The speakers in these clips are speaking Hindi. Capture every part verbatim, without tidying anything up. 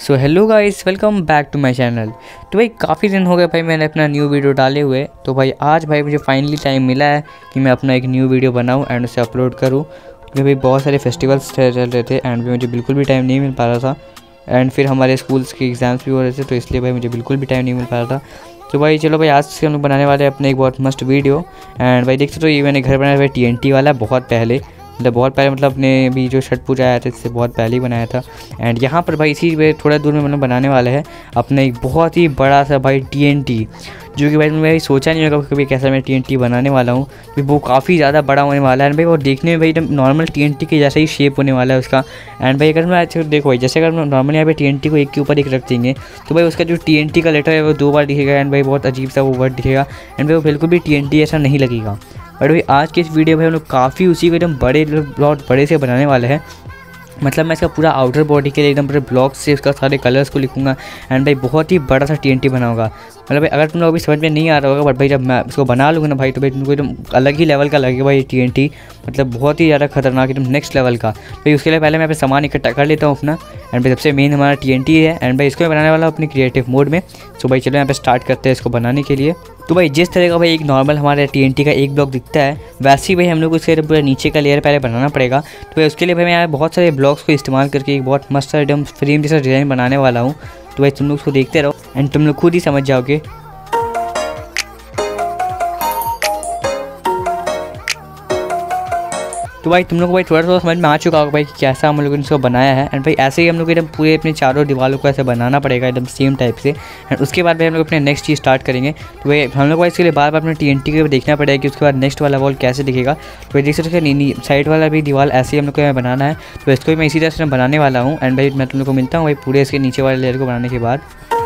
So hello guys, welcome back to my channel. तो भाई काफ़ी दिन हो गए भाई मैंने अपना न्यू वीडियो डाले हुए। तो भाई आज भाई मुझे फाइनली टाइम मिला है कि मैं अपना एक न्यू वीडियो बनाऊं एंड उसे अपलोड करूं, क्योंकि भाई बहुत सारे फेस्टिवल्स चल रहे थे एंड मुझे बिल्कुल भी टाइम नहीं मिल पा रहा था। एंड फिर हमारे स्कूल्स के एग्ज़ाम्स भी हो रहे थे, तो इसलिए भाई मुझे बिल्कुल भी टाइम नहीं मिल पा रहा था। तो भाई चलो भाई आज से हम लोग बनाने वाले हैं अपने एक बहुत मस्त वीडियो। एंड भाई देखते तो ये मैंने घर बनाया भाई टी एन टी वाला, बहुत पहले मतलब बहुत पहले मतलब अपने भी जो छठ पूजा आया था इससे बहुत पहले ही बनाया था। एंड यहाँ पर भाई इसी में थोड़ा दूर में मतलब बनाने वाले हैं अपने एक बहुत ही बड़ा सा भाई टी एन टी, जो कि भाई मैंने भाई सोचा नहीं होगा कभी कैसा मैं टी एन टी बनाने वाला हूँ, क्योंकि वो काफ़ी ज़्यादा बड़ा होने वाला है। एंड भाई वो देखने में भाई एकदम नॉर्मल टी एन टी के जैसा ही शेप होने वाला है उसका। एंड भाई अगर मैं अच्छे देखो भाई, जैसे अगर मैं नॉर्मल यहाँ पे टी एन टी को एक के ऊपर एक रख देंगे तो भाई उसका जो टी एन टी का लेटर है वो दो बार दिखेगा। एंड भाई बहुत अजीब सा वो वर्ड दिखेगा एंड भाई वो बिल्कुल भी टी एन टी ऐसा नहीं लगेगा। बट भाई आज के इस वीडियो में हम लोग काफ़ी उसी को एकदम बड़े बहुत बड़े से बनाने वाले हैं। मतलब मैं इसका पूरा आउटर बॉडी के लिए एकदम पूरे ब्लॉक से उसका सारे कलर्स को लिखूंगा एंड भाई बहुत ही बड़ा सा टी एन टी बनाऊंगा। मतलब भाई अगर तुम लोग अभी समझ में नहीं आ रहा होगा, बट भाई जब मैं इसको बना लूँगा ना भाई तो भाई तुमको एकदम अलग ही लेवल का लगेगा भाई टी एन टी, मतलब बहुत ही ज़्यादा खतरनाक एकदम नेक्स्ट लेवल का। भाई उसके लिए पहले मैं अपने सामान इकट्ठा कर लेता हूँ अपना। एंड भाई सबसे मेन हमारा टी एन टी है एंड भाई इसको मैं बनाने वाला हूँ अपने क्रिएटिव मोड में। सो भाई चलो यहाँ पे स्टार्ट करते हैं इसको बनाने के लिए। तो भाई जिस तरह का भाई एक नॉर्मल हमारे टी एन टी का एक ब्लॉक दिखता है, वैसे ही भाई हम लोग उसके पूरा नीचे का लेयर पहले बनाना पड़ेगा। तो भाई उसके लिए भाई मैं यहाँ बहुत सारे ब्लॉक्स को इस्तेमाल करके एक बहुत मस्त एकदम फ्रेम जैसा डिज़ाइन बनाने वाला हूँ। तो भाई तुम लोग उसको देखते रहो एंड तुम लोग खुद ही समझ जाओगे। तो भाई तुम लोग को भाई थोड़ा थोड़ा समझ में आ चुका होगा भाई कि कैसा हम लोगों ने इसको बनाया है। एंड भाई ऐसे ही हम लोग एकदम पूरे अपने चारों दीवारों को ऐसे बनाना पड़ेगा एकदम सेम टाइप से। एंड उसके बाद भाई हम लोग अपने नेक्स्ट चीज़ स्टार्ट करेंगे। तो भाई हम लोग भाई इसके लिए बार बार अपने टी एन टी को देखना पड़ेगा कि उसके बाद नेक्स्ट वाला वॉल कैसे दिखेगा। तो भाई देख सकते हैं साइड वाला भी दीवार ऐसे ही हम लोग को बनाना है। तो इसको भी मैं इसी तरह से बनाने वाला हूँ। एंड भाई मैं तुम लोग को मिलता हूँ भाई पूरे इसके नीचे वाले लेयर को बनाने के बाद।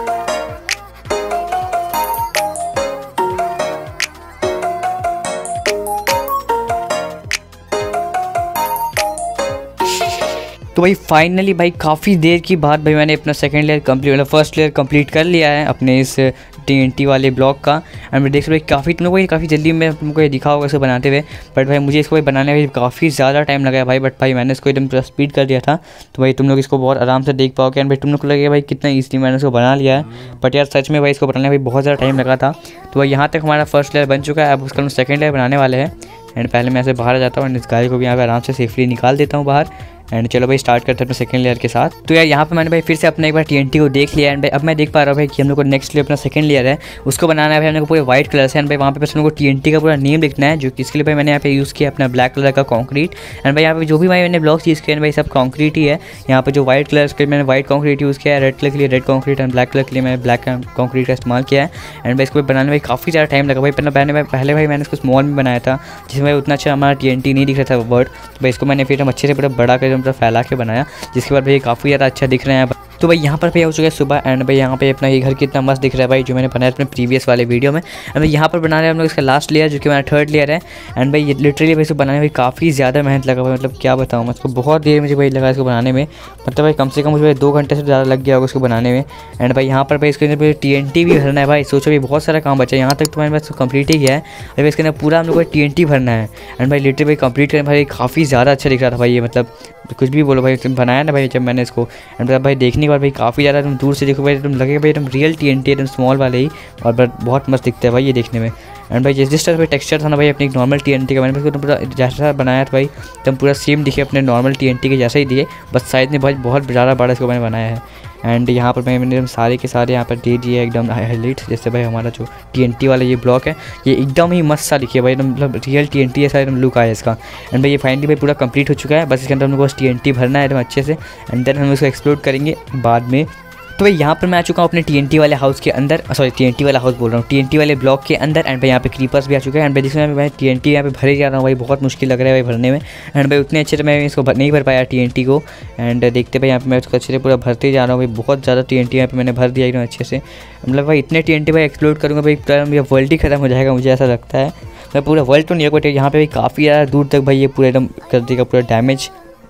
तो भाई फाइनली भाई काफ़ी देर की बाद भाई मैंने अपना सेकंड लेयर कंप्लीट मतलब फर्स्ट लेयर कंप्लीट कर लिया है अपने इस टी एन टी वाले ब्लॉक का। एंड मैं देख सकते भाई काफ़ी तुम लोग को काफ़ी जल्दी में तुमको ये दिखा होगा इसको बनाते हुए। बट भाई मुझे इसको भाई बनाने में काफ़ी ज़्यादा टाइम लगा है भाई। बट भाई मैंने इसको एकदम स्पीड कर दिया था, तो भाई तुम लोग इसको बहुत आराम से देख पाओगे। एंड भाई तुम लोग को लगेगा भाई कितना ईज़िली मैंने इसको बना लिया है। बट यार सच में भाई इसको बनाने में बहुत ज़्यादा टाइम लगा था। तो भाई यहाँ तक हमारा फर्स्ट लेयर बन चुका है, अब उसका हम सेकेंड लेयर बनाने वाले हैं। एंड पहले मैं ऐसे बाहर आ जाता हूँ एंड इस गाय को भी यहाँ पर आराम से सेफली निकाल देता हूँ बाहर। एंड चलो भाई स्टार्ट करते हैं अपने सेकंड लेयर के साथ। तो यार यहाँ पे मैंने भाई फिर से अपने एक बार टी एन टी को देख लिया। एंड भाई अब मैं देख पा रहा हूँ भाई कि हम लोग को नेक्स्ट लेयर अपना सेकंड लेयर है उसको बनाना है भाई हम लोग को पूरे व्हाइट कलर से। एंड भाई वहाँ पे बस हम लोग को टी एन टी का पूरा नेम लिखना है, जो कि इसके लिए भाई मैंने यहाँ पे यूज़ किया अपना ब्लैक कलर का कॉन्क्रीट। एंड भाई यहाँ पे जो भी भाई मैंने ब्लॉक्स यूज़ किया भाई सब कॉन्क्रीट ही है। यहाँ पे जो व्हाइट कलर के मैंने व्हाइट कॉन्क्रीट यूज़ किया है, रेड कलर के लिए red concrete and black colour के लिए मैंने ब्लैक कॉन्क्रीट का इस्तेमाल किया है। एंड भाई इसको बनाने में काफ़ी ज़्यादा टाइम लगा भाई। पहले पहले भाई मैंने इसको स्मॉल में बनाया था जिसमें भाई उतना अच्छा हमारा टी एन टी नहीं दिख रहा था वर्ड। तो भाई इसको मैंने फिर हम अच्छे से पूरा बड़ा कर पूरा फैला के बनाया, जिसके बाद भाई काफ़ी ज़्यादा अच्छा दिख रहे हैं। तो भाई यहाँ पर भाई हो चुका है सुबह। एंड भाई यहाँ पे अपना ये घर कितना मस्त दिख रहा है भाई, जो मैंने बनाया अपने प्रीवियस वाले वीडियो में। एंड भाई यहाँ पर बना रहे हैं हम लोग इसका लास्ट लेयर, जो कि हमारा थर्ड लेयर है। एंड भाई ये लिटरली भाई इसको बनाने में काफ़ी ज़्यादा मेहनत लगा भाई, मतलब क्या बताऊँ मैं इसको, बहुत देर मुझे भाई लगा इसको बनाने में। मतलब भाई कम से कम मुझे भाई दो घंटे से ज़्यादा लग गया होगा इसको बनाने में। एंड भाई यहाँ पर भाई इसके अंदर टी एन टी भी भरना है भाई। सोचो भाई बहुत सारा काम बचा है, यहाँ तक तो मैंने बस कंप्लीट ही किया है। भाई इसके अंदर पूरा हम लोग को टी एन टी भरना है। एंड भाई लिटरली भाई कंप्लीट करने भाई काफ़ी ज़्यादा अच्छा दिख रहा था भाई। ये मतलब कुछ भी बोलो भाई, बनाया ना भाई जब मैंने इसको। एंड भाई देखने के बाद भाई काफ़ी ज़्यादा तुम दूर से देखो भाई तुम लगेगा भाई एकदम रियल टी एन टी एकदम स्मॉल वाले ही, और बहुत मस्त दिखता है भाई ये देखने में। एंड भाई जिस जिस तरह भाई टेक्सचर था ना भाई अपनी नॉर्मल टी एन टी का, मैंने उसको पूरा जैसा बनाया था भाई तुम पूरा सेम दिखे अपने नॉर्मल टी एन टी के जैसा ही दिए, बस साइज में भाई बहुत ज़्यादा बड़ा इसको मैंने बनाया है। एंड यहाँ पर भाई मैंने सारे के सारे यहाँ पर दे दिए एकदम हाईलाइट, जैसे भाई हमारा जो टी एन टी वाला ये ब्लॉक है ये एकदम ही मस्त सा दिखे भाई, एकदम मतलब रियल टी एन टी जैसा एकदम लुक आया इसका। एंड भाई ये फाइनली भाई पूरा कंप्लीट हो चुका है, बस इसके अंदर हम लोग बस टी एन टी भरना है एकदम अच्छे से। एंड देन हम इसको एक्सप्लोर करेंगे बाद में। तो भाई यहाँ पर मैं आ चुका हूँ अपने टी एन टी वाले हाउस के अंदर, सॉरी टी एन टी वाला हाउस बोल रहा हूँ, टी एन टी वाले ब्लॉक के अंदर। एंड भाई यहाँ पे क्रीपर्स भी आ चुके हैं। एंड भाई जिसमें मैं टी एन टी यहाँ पे भरे जा रहा हूँ भाई, बहुत मुश्किल लग रहा है भाई भरने में। एंड भाई उतने अच्छे से मैं इसको नहीं भर पाया टी एन टी को। एंड देखते भाई यहाँ पे मैं उसको अच्छे से पूरा भरते जा रहा हूँ भाई, बहुत ज़्यादा टी एन टी यहाँ पे मैंने भर दिया एकदम अच्छे से। मतलब भाई इतने टी एन टी भाई एक्सप्लोर करूँगा भाई पूरा मेरा वर्ल्ड ही खत्म हो जाएगा, मुझे ऐसा लगता है। मैं पूरा वर्ल्ड तो नहीं है बट यहाँ पे भाई काफ़ी ज़्यादा दूर तक भाई ये पूरा एकदम कर देगा पूरा डैमेज।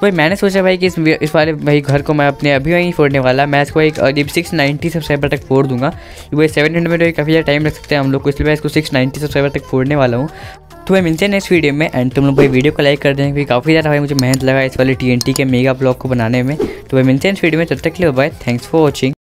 भाई मैंने सोचा भाई कि इस इस वाले भाई घर को मैं अपने अभी वहीं फोड़ने वाला, मैं इसको एक सिक्स नाइन्टी सब्सक्राइबर तक फोड़ दूंगा। भाई सेवन हंड्रेड में काफ़ी ज़्यादा टाइम लग सकता है हम लोग को, इसलिए मैं इसको सिक्स नाइन्टी सब्सक्राइबर तक फोड़ने वाला हूँ। तो भाई मिलते हैं नेक्स्ट वीडियो में। एंड तुम लोग भाई वीडियो को लाइक कर दें क्योंकि काफ़ी ज़्यादा भाई मुझे मेहनत लगा इस वाले टी एन टी के मेगा ब्लॉक को बनाने में। तो भाई मिलते हैं इस वीडियो में, तब तक के लिए बाय, थैंक्स फॉर वॉचिंग।